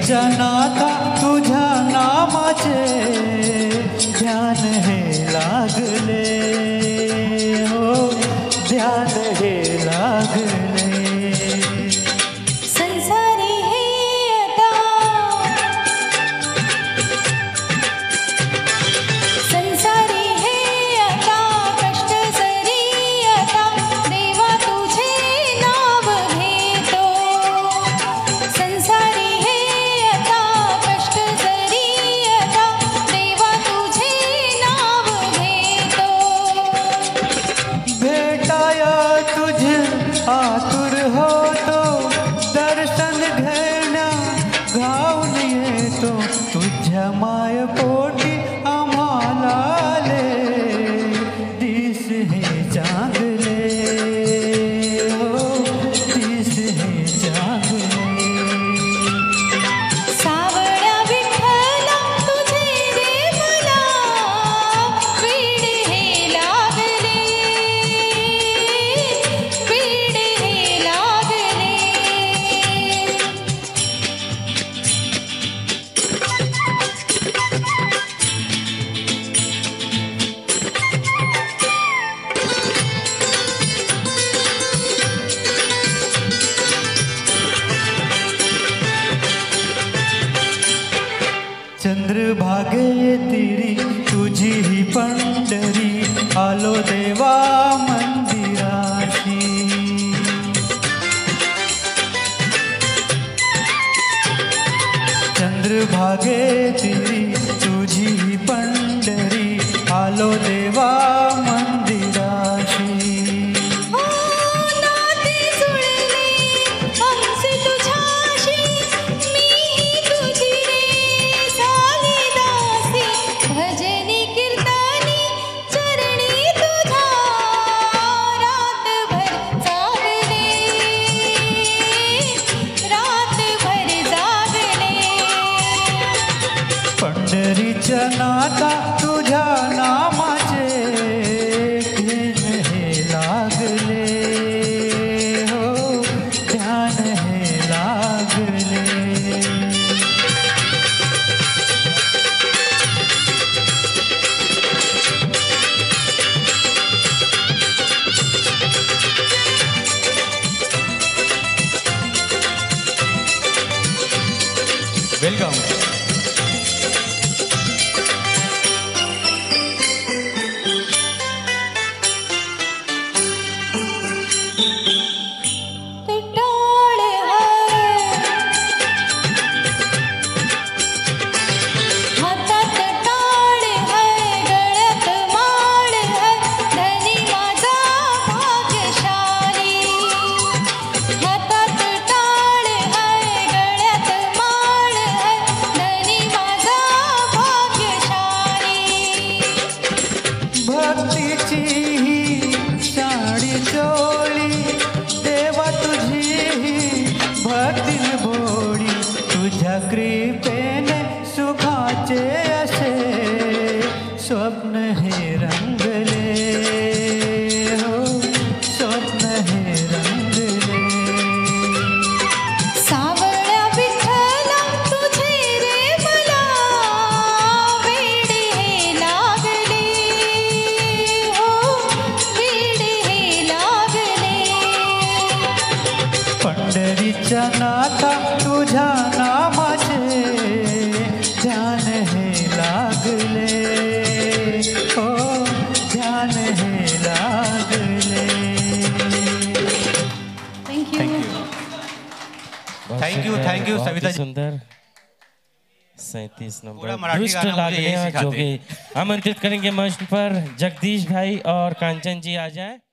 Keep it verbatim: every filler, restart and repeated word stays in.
पंढरीचा नाथा तुझ्या नामाचे ध्यान हे लागले हो ध्यान हे लागले संसारी हे आता संसारी हे आता कष्ट जरी आता देवा तुझे नाव घेतो संसारी हे आता कष्ट जरी आता देवा तुझे नाव घेतो भेटाया तुझे आतुर होतो दर्शन घेण्या घाऊन येतो तुझ्या माय पोटी आम्हाला आले दिस हे चांगले हो दिस हे चांगले सावळ्या विठ्ठला तुझे रे मला पीड हे लागले पीड हे लागले चंद्रभागे तिरी तुझी ही पंढरी आलो देवा मंदिराशी चंद्रभागे तिरी तुझी ही पंढरी आलो देवा मंदिराशी ओ नाते जुळले आमचे तुझ्याशी मीही तुझी रे झाली दासी भजनी कीर्तनी चरणी तुझ्या रातभर जागले रातभर जागले पंढरीच्या नाथा तुझ्या नामाचे ध्यान हे लागले हो ध्यान हे लागले वेलकम टाळ है हातात टाळ है गळ्यात माळ है धनी माझा भाग्यशाली हातात टाळ है गळ्यात माळ है धनी माझा भाग्यशाली भक्तीची ही साडी चोळी देवा तुझी ही भक्तीन भोळी तुझ्या कृपेने सुखाचे असे स्वप्न हे रंगले हो स्वप्न हे रंगले सावळ्या विठ्ठला तुझे रे मला वेड हे लागले हो वेड हे लागले पंढरीच्या नाथा तुझ्या नामाचे ध्यान हे लागले हो ध्यान हे लागले thank you thank you thank you Savita ji सुंदर सैंतीस नंबर पूरा मराठी दुष्ट गाना मुझे लागने यही जो सिखाते कि आमंत्रित करेंगे मंच पर जगदीश भाई और कांचन जी आ जाएं।